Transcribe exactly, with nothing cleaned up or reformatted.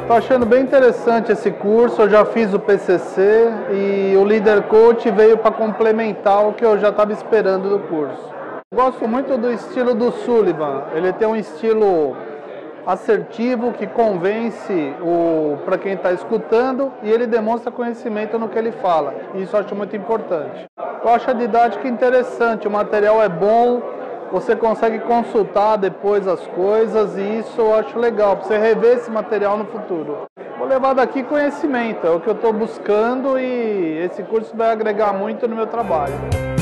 Estou achando bem interessante esse curso, eu já fiz o P C C e o Líder Coach veio para complementar o que eu já estava esperando do curso. Eu gosto muito do estilo do Sullivan, ele tem um estilo assertivo que convence para quem está escutando e ele demonstra conhecimento no que ele fala. Isso eu acho muito importante. Eu acho a didática interessante, o material é bom, você consegue consultar depois as coisas e isso eu acho legal, para você rever esse material no futuro. Vou levar daqui conhecimento, é o que eu estou buscando e esse curso vai agregar muito no meu trabalho.